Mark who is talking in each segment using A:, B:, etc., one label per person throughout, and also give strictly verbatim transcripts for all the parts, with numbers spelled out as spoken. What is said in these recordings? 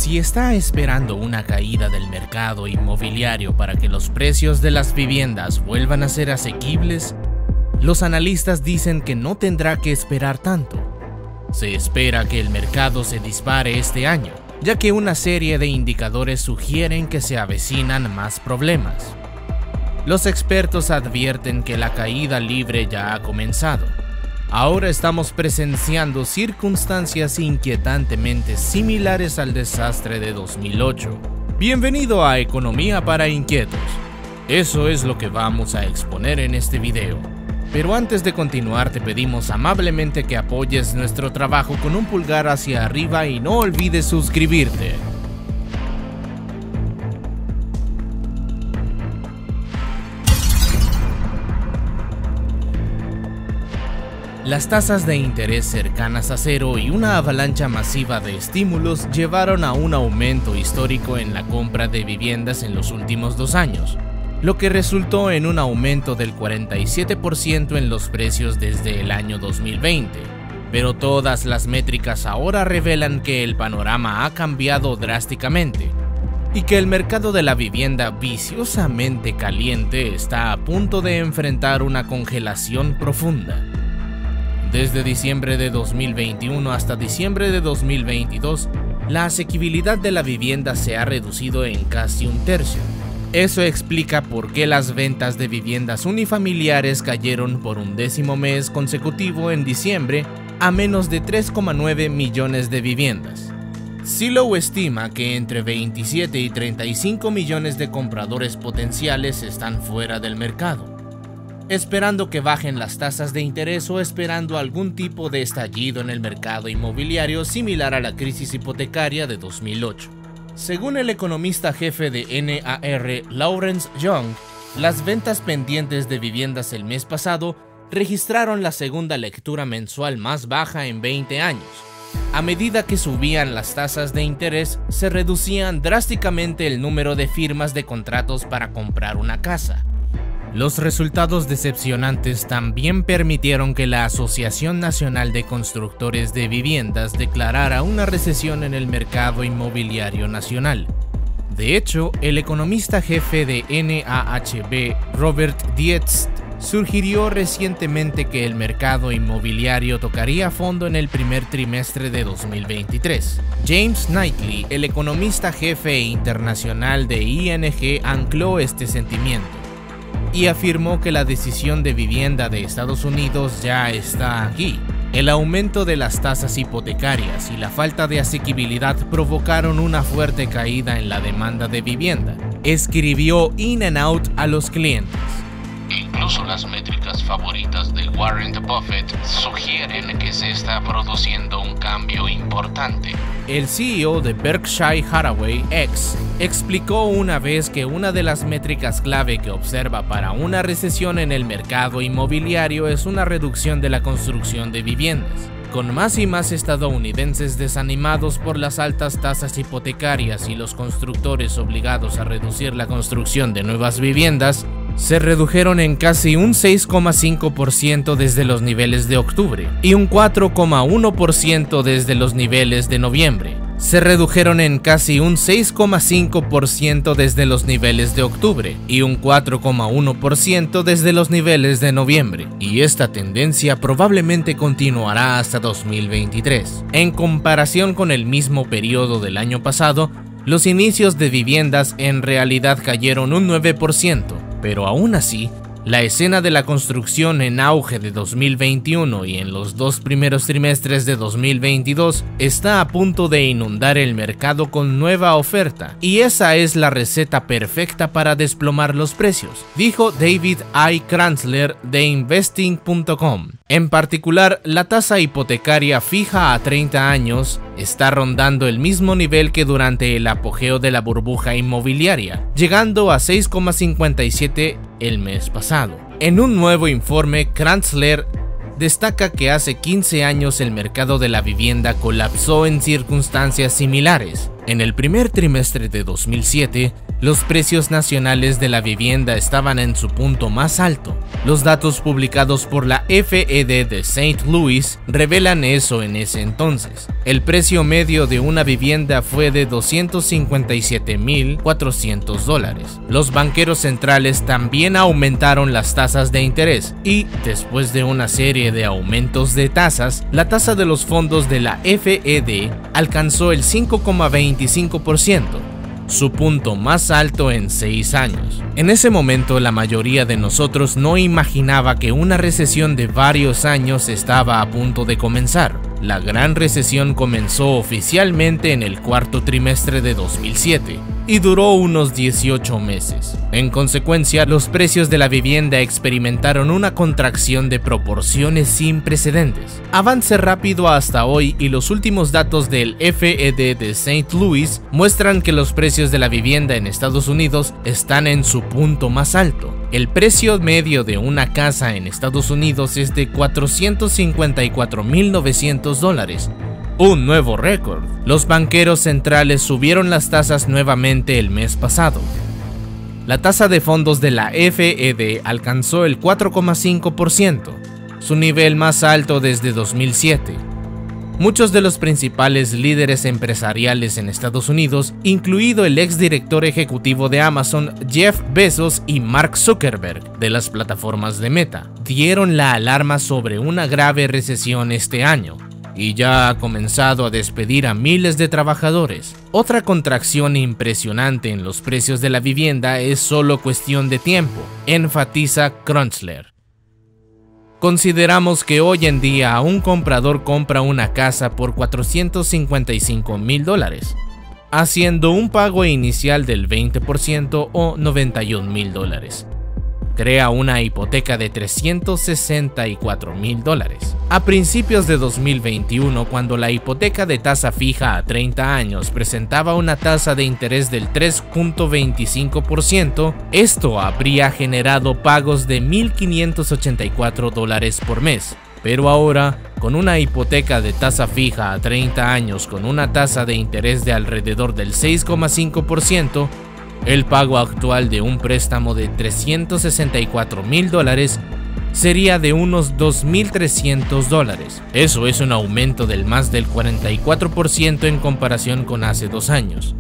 A: Si está esperando una caída del mercado inmobiliario para que los precios de las viviendas vuelvan a ser asequibles, los analistas dicen que no tendrá que esperar tanto. Se espera que el mercado se dispare este año, ya que una serie de indicadores sugieren que se avecinan más problemas. Los expertos advierten que la caída libre ya ha comenzado. Ahora estamos presenciando circunstancias inquietantemente similares al desastre de dos mil ocho. Bienvenido a Economía para Inquietos. Eso es lo que vamos a exponer en este video. Pero antes de continuar, te pedimos amablemente que apoyes nuestro trabajo con un pulgar hacia arriba y no olvides suscribirte. Las tasas de interés cercanas a cero y una avalancha masiva de estímulos llevaron a un aumento histórico en la compra de viviendas en los últimos dos años, lo que resultó en un aumento del cuarenta y siete por ciento en los precios desde el año dos mil veinte. Pero todas las métricas ahora revelan que el panorama ha cambiado drásticamente y que el mercado de la vivienda viciosamente caliente está a punto de enfrentar una congelación profunda. Desde diciembre de dos mil veintiuno hasta diciembre de dos mil veintidós, la asequibilidad de la vivienda se ha reducido en casi un tercio. Eso explica por qué las ventas de viviendas unifamiliares cayeron por un décimo mes consecutivo en diciembre a menos de tres coma nueve millones de viviendas. Zillow estima que entre veintisiete y treinta y cinco millones de compradores potenciales están fuera del mercado, esperando que bajen las tasas de interés o esperando algún tipo de estallido en el mercado inmobiliario similar a la crisis hipotecaria de dos mil ocho. Según el economista jefe de N A R, Lawrence Young, las ventas pendientes de viviendas el mes pasado registraron la segunda lectura mensual más baja en veinte años. A medida que subían las tasas de interés, se reducían drásticamente el número de firmas de contratos para comprar una casa. Los resultados decepcionantes también permitieron que la Asociación Nacional de Constructores de Viviendas declarara una recesión en el mercado inmobiliario nacional. De hecho, el economista jefe de N A H B, Robert Dietz, sugirió recientemente que el mercado inmobiliario tocaría fondo en el primer trimestre de dos mil veintitrés. James Knightley, el economista jefe internacional de I N G, ancló este sentimiento y afirmó que la decisión de vivienda de Estados Unidos ya está aquí. El aumento de las tasas hipotecarias y la falta de asequibilidad provocaron una fuerte caída en la demanda de vivienda, escribió In and Out a los clientes.
B: Incluso las métricas favoritas de Warren Buffett sugieren que se está produciendo un cambio importante.
A: El C E O de Berkshire Hathaway, X, explicó una vez que una de las métricas clave que observa para una recesión en el mercado inmobiliario es una reducción de la construcción de viviendas. Con más y más estadounidenses desanimados por las altas tasas hipotecarias y los constructores obligados a reducir la construcción de nuevas viviendas, se redujeron en casi un seis coma cinco por ciento desde los niveles de octubre y un cuatro coma uno por ciento desde los niveles de noviembre. Se redujeron en casi un seis coma cinco por ciento desde los niveles de octubre y un cuatro coma uno por ciento desde los niveles de noviembre, y esta tendencia probablemente continuará hasta dos mil veintitrés. En comparación con el mismo periodo del año pasado, los inicios de viviendas en realidad cayeron un nueve por ciento. Pero aún así, la escena de la construcción en auge de dos mil veintiuno y en los dos primeros trimestres de dos mil veintidós está a punto de inundar el mercado con nueva oferta, y esa es la receta perfecta para desplomar los precios, dijo David I. Kranzler de investing punto com. En particular, la tasa hipotecaria fija a treinta años está rondando el mismo nivel que durante el apogeo de la burbuja inmobiliaria, llegando a seis coma cincuenta y siete el mes pasado. En un nuevo informe, Kranzler destaca que hace quince años el mercado de la vivienda colapsó en circunstancias similares. En el primer trimestre de dos mil siete, Los precios nacionales de la vivienda estaban en su punto más alto. Los datos publicados por la F E D de Saint Louis revelan eso en ese entonces. El precio medio de una vivienda fue de doscientos cincuenta y siete mil cuatrocientos dólares. Los banqueros centrales también aumentaron las tasas de interés y, después de una serie de aumentos de tasas, la tasa de los fondos de la F E D alcanzó el cinco coma veinticinco por ciento. Su punto más alto en seis años. En ese momento, la mayoría de nosotros no imaginaba que una recesión de varios años estaba a punto de comenzar. La gran recesión comenzó oficialmente en el cuarto trimestre de dos mil siete y duró unos dieciocho meses. En consecuencia, los precios de la vivienda experimentaron una contracción de proporciones sin precedentes. Avance rápido hasta hoy y los últimos datos del F E D de Saint Louis muestran que los precios de la vivienda en Estados Unidos están en su punto más alto. El precio medio de una casa en Estados Unidos es de cuatrocientos cincuenta y cuatro mil novecientos dólares, un nuevo récord. Los banqueros centrales subieron las tasas nuevamente el mes pasado. La tasa de fondos de la F E D alcanzó el cuatro coma cinco por ciento, su nivel más alto desde dos mil siete. Muchos de los principales líderes empresariales en Estados Unidos, incluido el exdirector ejecutivo de Amazon, Jeff Bezos, y Mark Zuckerberg, de las plataformas de Meta, dieron la alarma sobre una grave recesión este año, y ya ha comenzado a despedir a miles de trabajadores. Otra contracción impresionante en los precios de la vivienda es solo cuestión de tiempo, enfatiza Crunchler. Consideramos que hoy en día un comprador compra una casa por cuatrocientos cincuenta y cinco mil dólares, haciendo un pago inicial del veinte por ciento o noventa y un mil dólares. Crea una hipoteca de trescientos sesenta y cuatro mil dólares. A principios de dos mil veintiuno, cuando la hipoteca de tasa fija a treinta años presentaba una tasa de interés del tres punto veinticinco por ciento, esto habría generado pagos de mil quinientos ochenta y cuatro dólares por mes. Pero ahora, con una hipoteca de tasa fija a treinta años con una tasa de interés de alrededor del seis coma cinco por ciento, el pago actual de un préstamo de trescientos sesenta y cuatro mil dólares sería de unos dos mil trescientos dólares. Eso es un aumento del más del cuarenta y cuatro por ciento en comparación con hace dos años.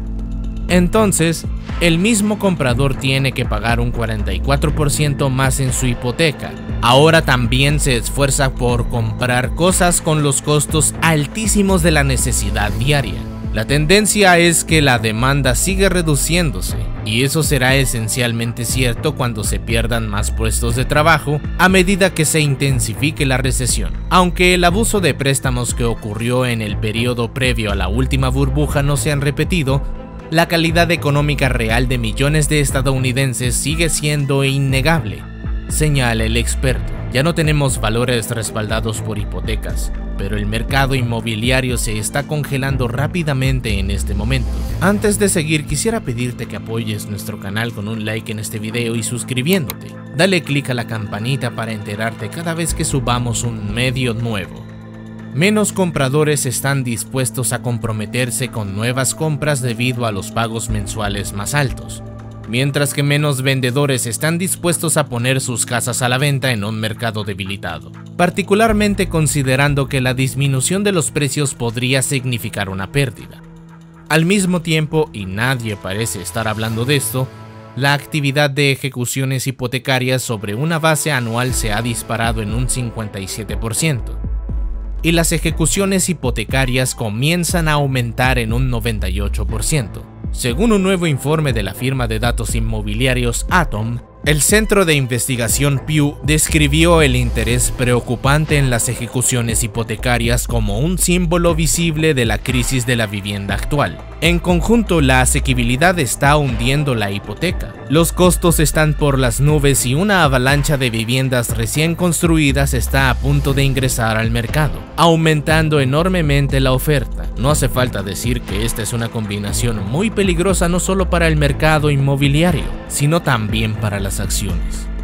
A: Entonces, el mismo comprador tiene que pagar un cuarenta y cuatro por ciento más en su hipoteca. Ahora también se esfuerza por comprar cosas con los costos altísimos de la necesidad diaria. La tendencia es que la demanda sigue reduciéndose, y eso será esencialmente cierto cuando se pierdan más puestos de trabajo a medida que se intensifique la recesión. Aunque el abuso de préstamos que ocurrió en el periodo previo a la última burbuja no se han repetido, la calidad económica real de millones de estadounidenses sigue siendo innegable, señala el experto. Ya no tenemos valores respaldados por hipotecas, pero el mercado inmobiliario se está congelando rápidamente en este momento. Antes de seguir, quisiera pedirte que apoyes nuestro canal con un like en este video y suscribiéndote. Dale click a la campanita para enterarte cada vez que subamos un medio nuevo. Menos compradores están dispuestos a comprometerse con nuevas compras debido a los pagos mensuales más altos, mientras que menos vendedores están dispuestos a poner sus casas a la venta en un mercado debilitado, particularmente considerando que la disminución de los precios podría significar una pérdida. Al mismo tiempo, y nadie parece estar hablando de esto, la actividad de ejecuciones hipotecarias sobre una base anual se ha disparado en un cincuenta y siete por ciento, y las ejecuciones hipotecarias comienzan a aumentar en un noventa y ocho por ciento. Según un nuevo informe de la firma de datos inmobiliarios Atom, el Centro de Investigación Pew describió el interés preocupante en las ejecuciones hipotecarias como un símbolo visible de la crisis de la vivienda actual. En conjunto, la asequibilidad está hundiendo la hipoteca. Los costos están por las nubes y una avalancha de viviendas recién construidas está a punto de ingresar al mercado, aumentando enormemente la oferta. No hace falta decir que esta es una combinación muy peligrosa no solo para el mercado inmobiliario, sino también para las acciones.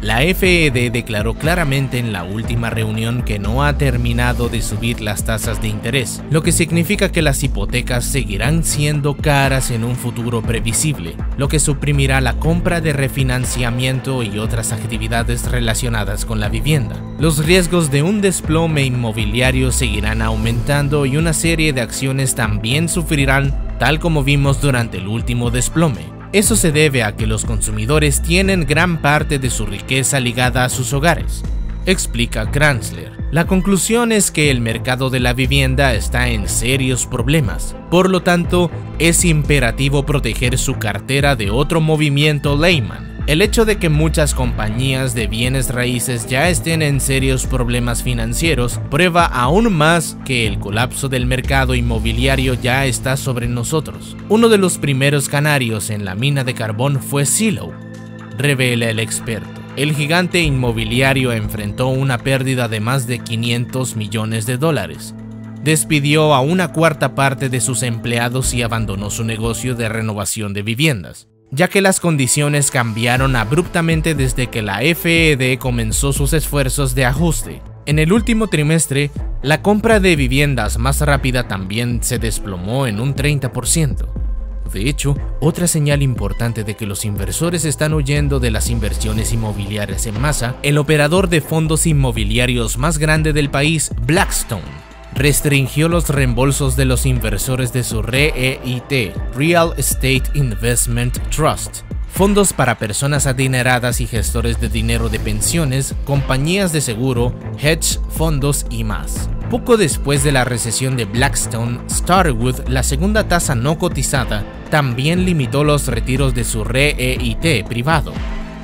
A: La F E D declaró claramente en la última reunión que no ha terminado de subir las tasas de interés, lo que significa que las hipotecas seguirán siendo caras en un futuro previsible, lo que suprimirá la compra de refinanciamiento y otras actividades relacionadas con la vivienda. Los riesgos de un desplome inmobiliario seguirán aumentando y una serie de acciones también sufrirán, tal como vimos durante el último desplome. Eso se debe a que los consumidores tienen gran parte de su riqueza ligada a sus hogares, explica Kranzler. La conclusión es que el mercado de la vivienda está en serios problemas, por lo tanto, es imperativo proteger su cartera de otro movimiento Lehman. El hecho de que muchas compañías de bienes raíces ya estén en serios problemas financieros prueba aún más que el colapso del mercado inmobiliario ya está sobre nosotros. Uno de los primeros canarios en la mina de carbón fue Zillow, revela el experto. El gigante inmobiliario enfrentó una pérdida de más de quinientos millones de dólares. Despidió a una cuarta parte de sus empleados y abandonó su negocio de renovación de viviendas, ya que las condiciones cambiaron abruptamente desde que la F E D comenzó sus esfuerzos de ajuste. En el último trimestre, la compra de viviendas más rápida también se desplomó en un treinta por ciento. De hecho, otra señal importante de que los inversores están huyendo de las inversiones inmobiliarias en masa, el operador de fondos inmobiliarios más grande del país, Blackstone, restringió los reembolsos de los inversores de su R E I T, Real Estate Investment Trust, fondos para personas adineradas y gestores de dinero de pensiones, compañías de seguro, hedge fondos y más. Poco después de la recesión de Blackstone, Starwood, la segunda tasa no cotizada, también limitó los retiros de su R E I T privado.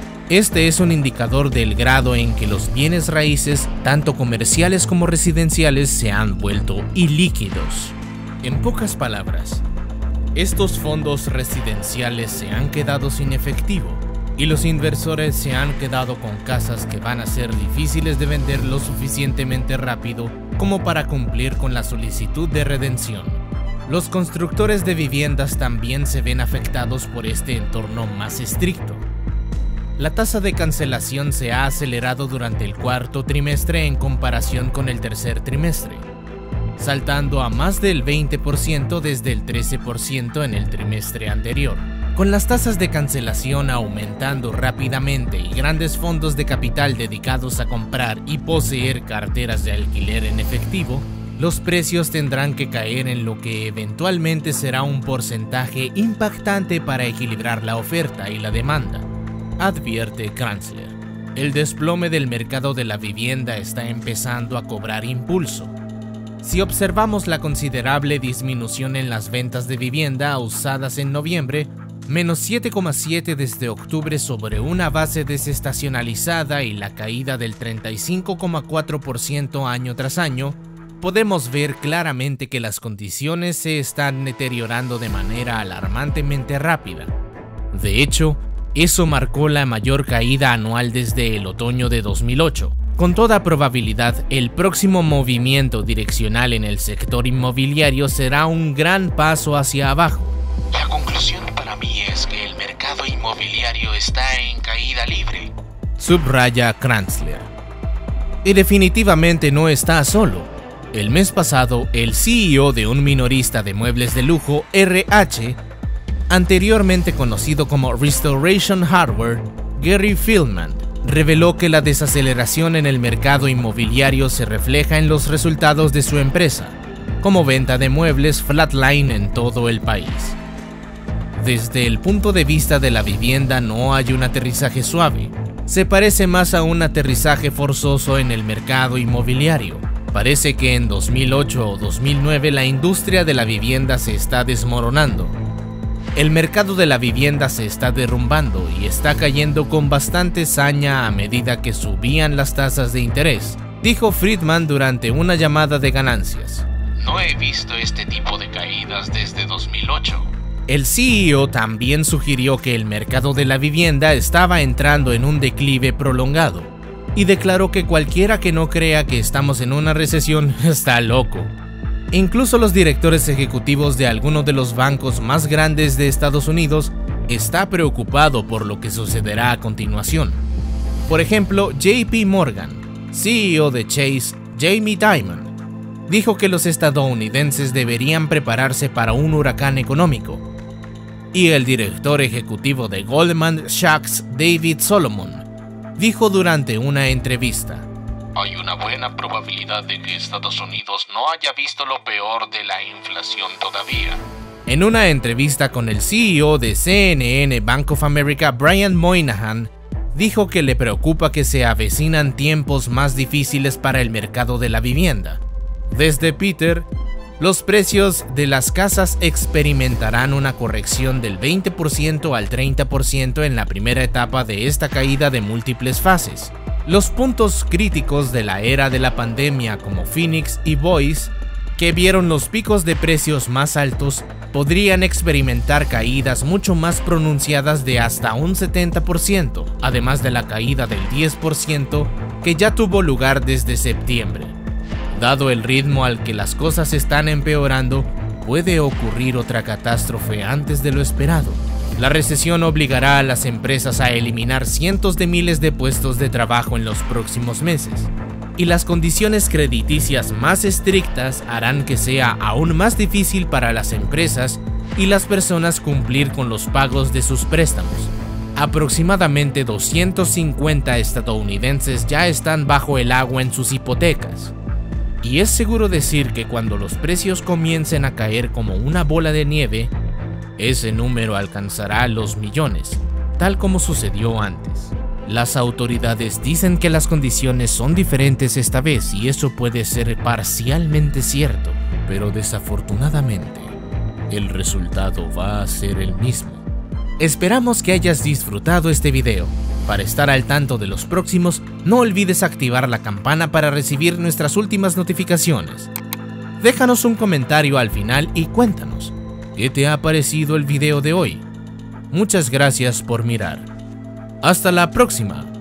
A: Este es un indicador del grado en que los bienes raíces, tanto comerciales como residenciales, se han vuelto ilíquidos. En pocas palabras, estos fondos residenciales se han quedado sin efectivo y los inversores se han quedado con casas que van a ser difíciles de vender lo suficientemente rápido como para cumplir con la solicitud de redención. Los constructores de viviendas también se ven afectados por este entorno más estricto. La tasa de cancelación se ha acelerado durante el cuarto trimestre en comparación con el tercer trimestre, saltando a más del veinte por ciento desde el trece por ciento en el trimestre anterior. Con las tasas de cancelación aumentando rápidamente y grandes fondos de capital dedicados a comprar y poseer carteras de alquiler en efectivo, los precios tendrán que caer en lo que eventualmente será un porcentaje impactante para equilibrar la oferta y la demanda, advierte Kranzler. El desplome del mercado de la vivienda está empezando a cobrar impulso. Si observamos la considerable disminución en las ventas de vivienda usadas en noviembre, menos siete coma siete desde octubre sobre una base desestacionalizada y la caída del treinta y cinco coma cuatro por ciento año tras año, podemos ver claramente que las condiciones se están deteriorando de manera alarmantemente rápida. De hecho, eso marcó la mayor caída anual desde el otoño de dos mil ocho. Con toda probabilidad, el próximo movimiento direccional en el sector inmobiliario será un gran paso hacia abajo.
B: La conclusión para mí es que el mercado inmobiliario está en caída libre,
A: subraya Kranzler. Y definitivamente no está solo. El mes pasado, el C E O de un minorista de muebles de lujo, R H, anteriormente conocido como Restoration Hardware, Gary Fillman, reveló que la desaceleración en el mercado inmobiliario se refleja en los resultados de su empresa, como venta de muebles flatline en todo el país. Desde el punto de vista de la vivienda no hay un aterrizaje suave, se parece más a un aterrizaje forzoso en el mercado inmobiliario. Parece que en dos mil ocho o dos mil nueve la industria de la vivienda se está desmoronando. El mercado de la vivienda se está derrumbando y está cayendo con bastante saña a medida que subían las tasas de interés, dijo Friedman durante una llamada de ganancias.
B: No he visto este tipo de caídas desde dos mil ocho.
A: El C E O también sugirió que el mercado de la vivienda estaba entrando en un declive prolongado y declaró que cualquiera que no crea que estamos en una recesión está loco. Incluso los directores ejecutivos de algunos de los bancos más grandes de Estados Unidos está preocupado por lo que sucederá a continuación. Por ejemplo, J P Morgan, C E O de Chase, Jamie Dimon, dijo que los estadounidenses deberían prepararse para un huracán económico. Y el director ejecutivo de Goldman Sachs, David Solomon, dijo durante una entrevista:
B: hay una buena probabilidad de que Estados Unidos no haya visto lo peor de la inflación todavía.
A: En una entrevista con el C E O de C N N Bank of America, Brian Moynihan, dijo que le preocupa que se avecinan tiempos más difíciles para el mercado de la vivienda. Desde Peter, los precios de las casas experimentarán una corrección del veinte por ciento al treinta por ciento en la primera etapa de esta caída de múltiples fases. Los puntos críticos de la era de la pandemia, como Phoenix y Boise, que vieron los picos de precios más altos, podrían experimentar caídas mucho más pronunciadas de hasta un setenta por ciento, además de la caída del diez por ciento que ya tuvo lugar desde septiembre. Dado el ritmo al que las cosas están empeorando, puede ocurrir otra catástrofe antes de lo esperado. La recesión obligará a las empresas a eliminar cientos de miles de puestos de trabajo en los próximos meses, y las condiciones crediticias más estrictas harán que sea aún más difícil para las empresas y las personas cumplir con los pagos de sus préstamos. Aproximadamente doscientos cincuenta estadounidenses ya están bajo el agua en sus hipotecas. Y es seguro decir que cuando los precios comiencen a caer como una bola de nieve, ese número alcanzará los millones, tal como sucedió antes. Las autoridades dicen que las condiciones son diferentes esta vez y eso puede ser parcialmente cierto, pero desafortunadamente, el resultado va a ser el mismo. Esperamos que hayas disfrutado este video. Para estar al tanto de los próximos, no olvides activar la campana para recibir nuestras últimas notificaciones. Déjanos un comentario al final y cuéntanos, ¿qué te ha parecido el video de hoy? Muchas gracias por mirar. Hasta la próxima.